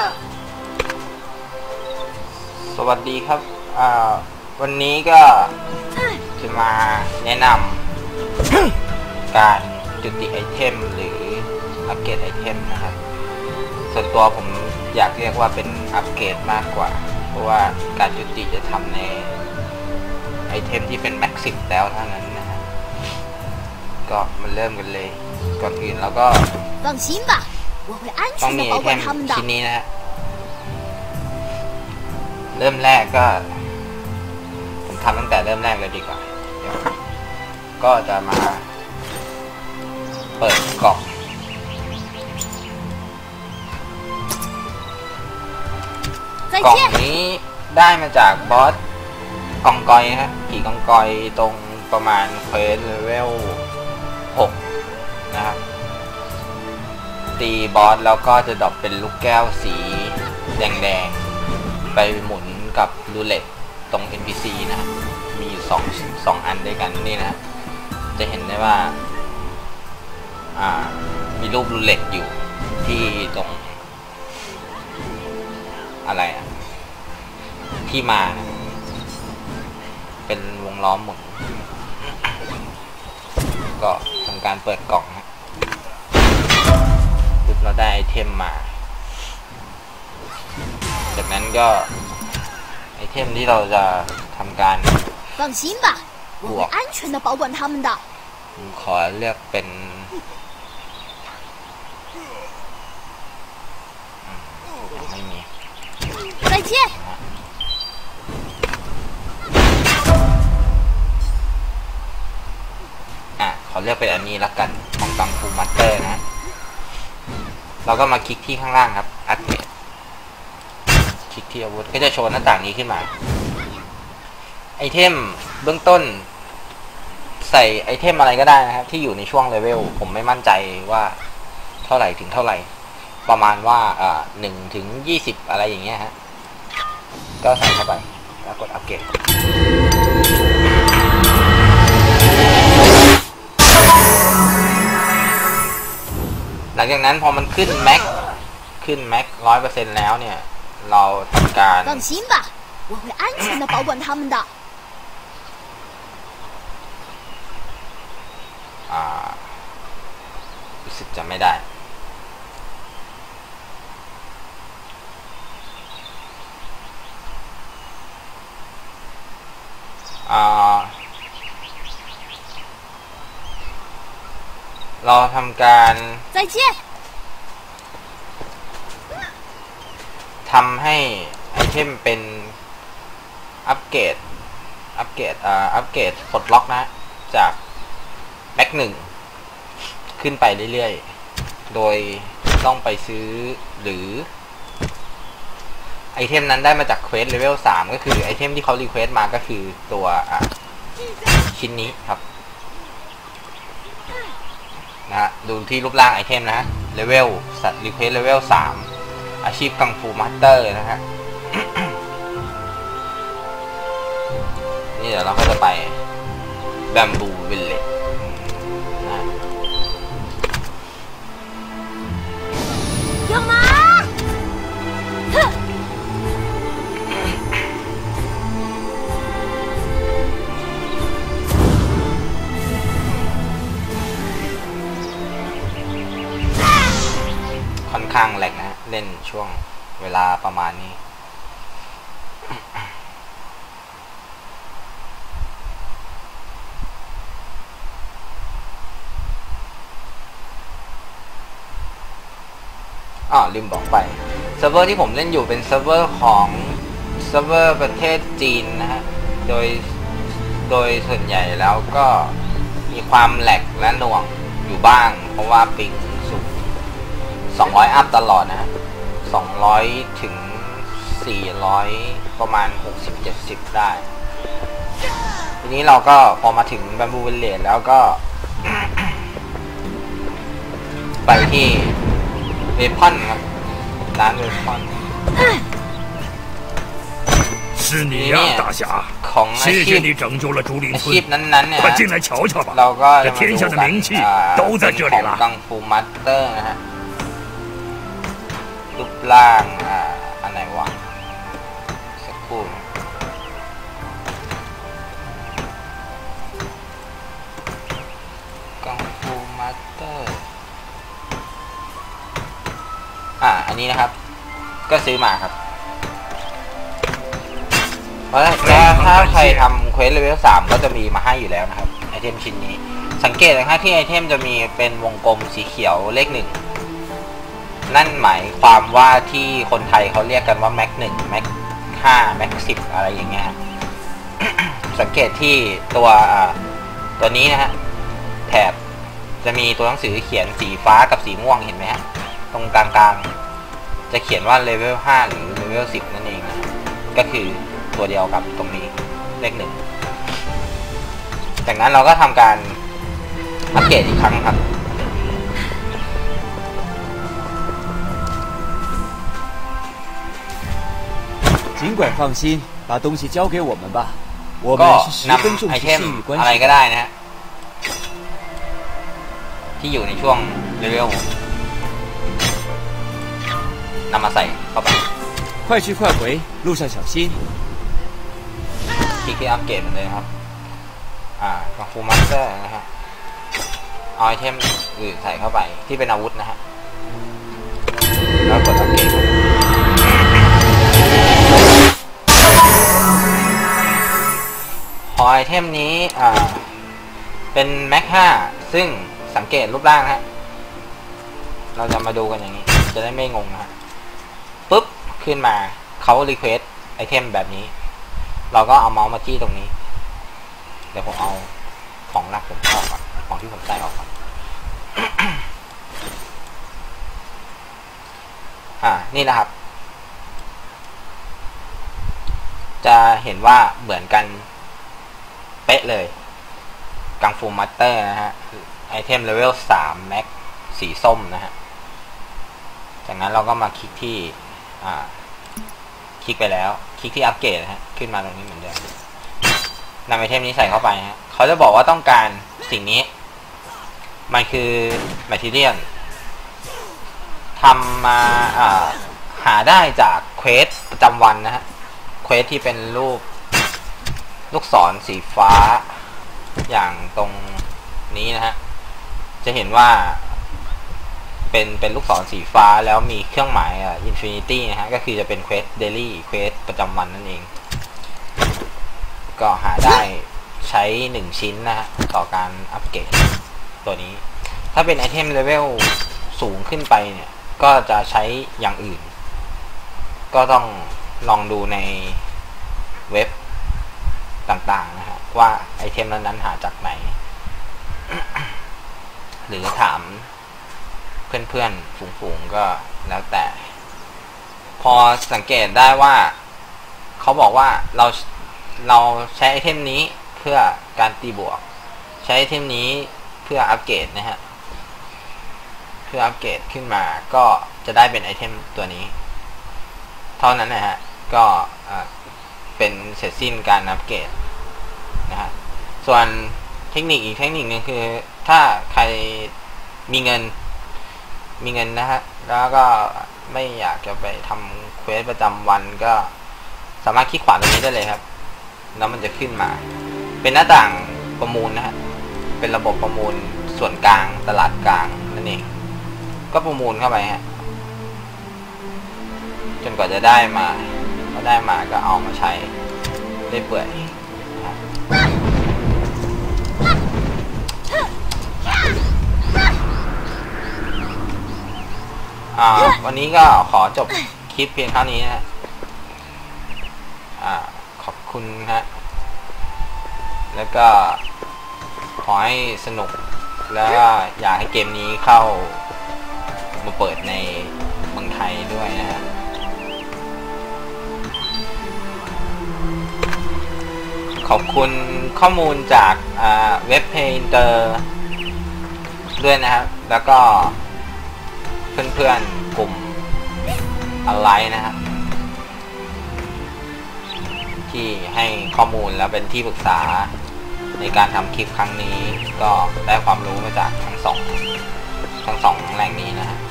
สวัสดีครับวันนี้ก็จะมาแนะนำการจุติไอเทมหรืออัปเกรดไอเทมนะครับส่วนตัวผมอยากเรียกว่าเป็นอัปเกรดมากกว่าเพราะว่าการจุติจะทำในไอเทมที่เป็นแม็กซิมแล้วเท่านั้นนะฮะก็มาเริ่มกันเลยก่อนอื่นแล้วก็ต้องมีไอเทมชิ้นนี้นะฮะเริ่มแรกก็ผมทำตั้งแต่เริ่มแรกเลยดีกว่าก็จะมาเปิดกล่องนี้ได้มาจากบอสกองกอยฮะผีกองกอยตรงประมาณเควสเลเวล6นะครับตีบอสแล้วก็จะดรอปเป็นลูกแก้วสีแดงๆไปหมุนกับรูเล็ตตรง NPC นะฮะมีสองอันด้วยกันนี่นะจะเห็นได้ว่ามีรูปรูเล็ตอยู่ที่ตรงอะไรที่มาเป็นวงล้อมหมุนก็ทำการเปิดกล่องนะปุ๊บเราได้ไอเทมมาจากนั้นก็ไอเทมที่เราจะทำการบวกผมขอเลือกเป็นยังไม่มีขอเลือกเป็นอันนี้ละกันของกังฟูมาสเตอร์นะเราก็มาคลิกที่ข้างล่างครับอัปเดตคลิกที่อาวุธก็จะโชว์หน้าต่างนี้ขึ้นมาไอเทมเบื้องต้นใส่ไอเทมอะไรก็ได้นะครับที่อยู่ในช่วงเลเวลผมไม่มั่นใจว่าเท่าไหร่ถึงเท่าไหร่ประมาณว่า1 ถึง 20อะไรอย่างเงี้ยฮะก็ใส่เข้าไปแล้วกดอัปเกรดหลังจากนั้นพอมันขึ้นแม็ก100%แล้วเนี่ยเราทำการรู้สึกจะไม่ได้เราทำการทำให้ไอเทมเป็นอัปเกรดปลดล็อกนะจากแม็ก1ขึ้นไปเรื่อยๆโดยต้องไปซื้อหรือไอเทมนั้นได้มาจากเควสเลเวล3ก็คือไอเทมที่เขารีเควสมาก็คือตัวชิ้นนี้ครับนะฮะดูที่รูปร่างไอเทมนะฮะเลเวลสัตว์รีเควสเลเวล3อาชีพกังฟูมาสเตอร์นะฮะ นี่เดี๋ยวเราก็จะไปแบมบูวิลเลจนะค่อนข้างแหลกนะเล่นช่วงเวลาประมาณนี้ลืมบอกไปเซิร์ฟเวอร์ที่ผมเล่นอยู่เป็นเซิร์ฟเวอร์ของเซิร์ฟเวอร์ประเทศจีนนะฮะโดยส่วนใหญ่แล้วก็มีความแหลกและหน่วงอยู่บ้างเพราะว่าปิงสูง200อัพตลอดนะฮะ200 ถึง 400ประมาณ 60-70 ได้ทีนี้เราก็พอมาถึงแบมบูวิลเลจแล้วก็ ไปที่เวพอนครับร้านเวพอนของอาชีพนั้นๆเนี่ยเราก็จะมาดูกันเป็นของกังฟูมาสเตอร์นะฮะรูปร่างนไหนวะสักครู่กังฟูมาสเตอร์อันนี้นะครับก็ซื้อมาครับเพราะถ้าใครทำเควสเลเวล3ก็จะมีมาให้อยู่แล้วนะครับไอเทมชิ้นนี้สังเกตนะครับที่ไอเทมจะมีเป็นวงกลมสีเขียวเลข1นั่นหมายความว่าที่คนไทยเขาเรียกกันว่าแม็ก1แม็ก5แม็ก10อะไรอย่างเงี้ย สังเกตที่ตัวนี้นะฮะแถบจะมีตัวหนังสือเขียนสีฟ้ากับสีม่วงเห็นไหมฮะตรงกลางๆจะเขียนว่าเลเวล5หรือเลเวล10นั่นเองนะก็คือตัวเดียวกับตรงนี้เลข1จากนั้นเราก็ทำการอัปเกรดอีกครั้งครับ尽管放心，把东西交给我们吧。我们是十分重视信誉关อะไรก็系。 ได้นะฮะที่อยู่ในช่วงเลเวลนำมาใส่เข้าไป快去快回，路上小心。 คลิกที่อัปเกรดมันเลยครับกังฟูมาสเตอร์นะฮะเอาไอเทมอื่นใส่เข้าไปที่เป็นอาวุธนะฮะแล้วกดอัปเกรดพอไอเทมนี้เป็นแม็ก5ซึ่งสังเกตรูปร่างฮะเราจะมาดูกันอย่างนี้จะได้ไม่งงนะฮะปุ๊บขึ้นมาเขารีเควสไอเทมแบบนี้เราก็เอาเมาส์มาจี้ตรงนี้เดี๋ยวผมเอาของหลักผมออกก่อนของที่ผมใส่ออกก่อน นี่นะครับจะเห็นว่าเหมือนกันเป๊ะเลยกังฟูมาสเตอร์นะฮะไอเทมเลเวล3แม็กสีส้มนะฮะจากนั้นเราก็มาคลิกที่คลิกไปแล้วคลิกที่อัปเกรดนะฮะขึ้นมาตรงนี้เหมือนเดิมนำไอเทมนี้ใส่เข้าไปฮะเขาจะบอกว่าต้องการสิ่งนี้มันคือ Material ทำมาหาได้จากเควสประจำวันนะฮะเควสที่เป็นรูปลูกศรสีฟ้าอย่างตรงนี้นะฮะจะเห็นว่าเป็นลูกศรสีฟ้าแล้วมีเครื่องหมายInfinity นะฮะก็คือจะเป็นเควส Daily เควสประจำวันนั่นเองก็หาได้ใช้1ชิ้นนะฮะต่อการอัปเกรดตัวนี้ถ้าเป็นไอเทมเลเวลสูงขึ้นไปเนี่ยก็จะใช้อย่างอื่นก็ต้องลองดูในเว็บต่างๆนะฮะว่าไอเทมนั้นๆหาจากไหน หรือถามเพื่อนๆฝูงๆก็แล้วแต่พอสังเกตได้ว่าเขาบอกว่าเราใช้ไอเทมนี้เพื่อการตีบวกใช้ไอเทมนี้เพื่ออัปเกรดนะฮะเพื่ออัปเกรดขึ้นมาก็จะได้เป็นไอเทมตัวนี้เท่านั้นนะฮะก็เป็นเสร็จสิ้นการอัปเกรดนะฮะส่วนเทคนิคอีกเทคนิคนึงคือถ้าใครมีเงินนะฮะแล้วก็ไม่อยากจะไปทำเควสประจำวันก็สามารถคลิกขวาตรงนี้ได้เลยครับแล้วมันจะขึ้นมาเป็นหน้าต่างประมูลนะฮะเป็นระบบประมูลส่วนกลางตลาดกลางนั่นเองก็ประมูลเข้าไปฮะจนกว่าจะได้มาพอได้มาก็เอามาใช้ได้เปื่อยนะวันนี้ก็ขอจบคลิปเพียงเท่านี้นะขอบคุณฮะแล้วก็ขอให้สนุกแล้วก็อยากให้เกมนี้เข้ามาเปิดในเมืองไทยด้วยนะฮะขอบคุณข้อมูลจากเว็บเพย์อินเตอร์ด้วยนะครับแล้วก็เพื่อนๆกลุ่มอะไรนะฮะที่ให้ข้อมูลแล้วเป็นที่ปรึกษาในการทำคลิปครั้งนี้ก็ได้ความรู้มาจากทั้งสองแหล่งนี้นะฮะ